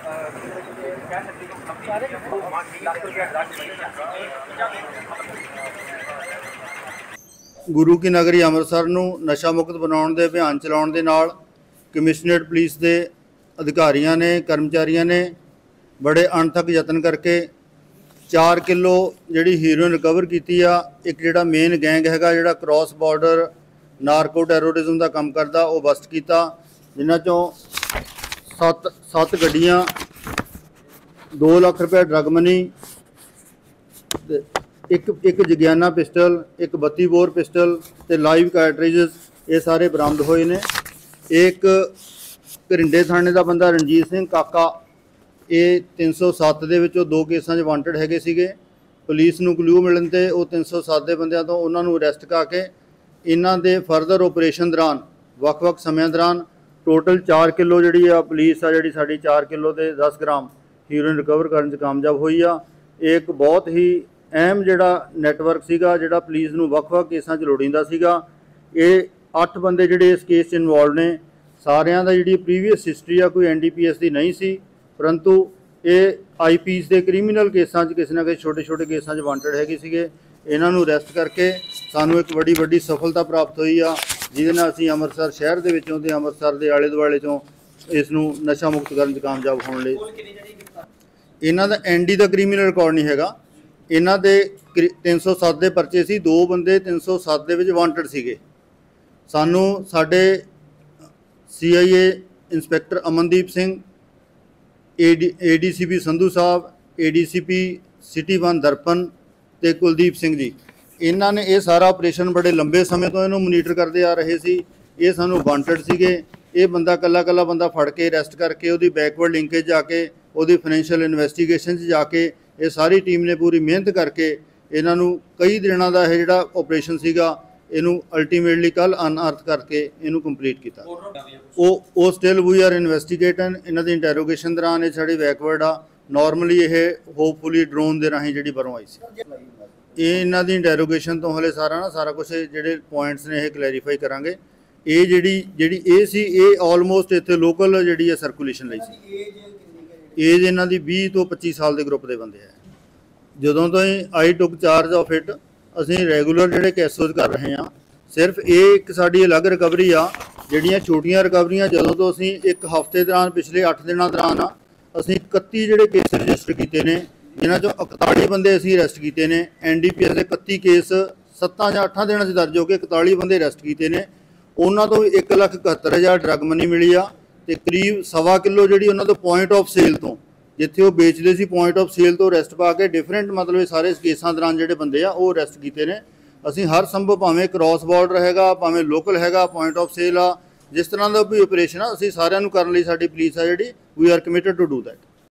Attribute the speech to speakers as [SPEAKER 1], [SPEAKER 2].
[SPEAKER 1] गुरु की नगरी अमृतसर नूं नशा मुक्त बनाउण दे अभियान चलाउण दे नाल कमिश्नरेट पुलिस के अधिकारियों ने कर्मचारियों ने बड़े अणथक यतन करके 4 किलो जिहड़ी हीरोइन रिकवर की एक जिहड़ा मेन गैंग हैगा जिहड़ा क्रॉस बॉर्डर नारको टैरोरिज्म का काम करता वो बस्ट किया, जिन्हां चों 7 गड्डियां 2 लाख रुपये ड्रग मनी, एक जगियाना पिस्टल, एक 32 बोर पिस्टल ते लाइव कैटरिजेस ये सारे बरामद होए ने। एक घरिंडे थाने का बंदा रणजीत सिंह काका ये 307 दे विचों 2 केसां 'च वांटेड हैगे सीगे। पुलिस नूं क्लू मिलण ते वो 307 दे बंदियां तो उन्हां नूं अरैसट करके इन्हां दे फरदर ऑपरेशन दौरान वक्-वक् समयां दौरान टोटल 4 किलो जिहड़ी आ पुलिस आ जिहड़ी साडी 4 किलो ते 10 ग्राम हीरोइन रिकवर करन 'च कामयाब होई आ। एक बहुत ही अहम जिहड़ा नैटवर्क सीगा जिहड़ा पुलिस नूं वक्-वक् केसां 'च लोड़ींदा सीगा। ये 8 बंदे जिहड़े इस केस 'च इनवॉल्व ने, सारियां दा जिहड़ी प्रीवियस हिस्टरी आ कोई NDPS दी नहीं सी, परंतु ये IPS के क्रिमीनल केसां 'च किसी ना किसी छोटे छोटे केसां 'च वांटेड हैगे सीगे। इन्हां नूं अरैसट करके सानूं एक बड़ी सफलता प्राप्त हुई आ, जिहदे नाल असीं अमृतसर शहर दे विचों ते अमृतसर दे आले दुआले चों इस नूं नशा मुक्त करन 'च कामयाब होण लई। इन्हां दा ND दा क्रिमीनल रिकॉर्ड नहीं हैगा, इन्हां दे 307 दे परचे सी, 2 बंदे 307 दे विच वांटेड सीगे। सानूं साडे CIA inspector Amandeep Singh, ADCP Sandhu साहब, ADCP सिटी 1 दर्पण ते कुलदीप सिंह जी, इन्हां ने ये सारा ऑपरेशन बड़े लंबे समय तो इन्हूं मोनीटर करते आ रहे सी। ये सानूं वांटेड सीगे। ये बंदा कला बंदा फड़ के अरैसट करके उहदी बैकवर्ड लिंकेज जाके उहदी फाइनैंशियल इन्वैसटीगेशन जाके ये सारी टीम ने पूरी मेहनत करके इन्हां नूं कई दिनां दा ये जिहड़ा ऑपरेशन सीगा इनू अल्टीमेटली कल अनअर्थ करके इनू कंप्लीट किया। वो स्टिल वी आर इन्वैसटीगेटिंग। इन्हां दी इंटैरोगेशन दौरान ये साड़ी बैकवर्ड आ, नॉर्मली ये होपफुली ड्रोन के राही जी बाहरों आई सी। ये इन्हां दी इंटैरोगेशन तो हले सारा कुछ जिहड़े पॉइंट्स ने यह क्लैरीफाई करांगे। ये जिहड़ी ये सी ये ऑलमोस्ट इत्थे लोकल जिहड़ी सर्कुलेशन लई सी। एज इन्हां दी 20 तो 25 साल के ग्रुप के बंदे है। जदों तो I took charge of it असीं रैगूलर जिहड़े कैसोज कर रहे हैं। सिर्फ ये एक साडी अलग रिकवरी आ, जिहड़ियां छोटियां रिकवरियां जदों तो असीं एक हफ्ते दौरान पिछले 8 दिनों दौरान असीं 31 जिहड़े केस रजिस्टर किए हैं, जिन्हां चों 41 बंदे असीं अरैसट किए हैं। NDPS के 31 केस 7 या 8 दिनों दर्ज हो के 41 बंदे अरैसट किए हैं। उन्हां तो 1,71,000 ड्रग मनी मिली आ ते करीब 1.25 किलो जिहड़ी उन्हां तो पॉइंट ऑफ सेल तो जिथे वो बेचते सी पॉइंट ऑफ सेल तो अरैसट पा के डिफरेंट मतलब सारे केसां दौरान जिहड़े बंदे आ वो अरैसट किए हैं। असीं हर संभव भावें क्रॉस बॉर्डर हैगा भावें लोकल हैगा पॉइंट ऑफ सेल आ जिस तरह का भी ऑपरेशन आ असीं सारिआं नूं करन लई साडी पुलिस आ जिहड़ी we are committed to do that.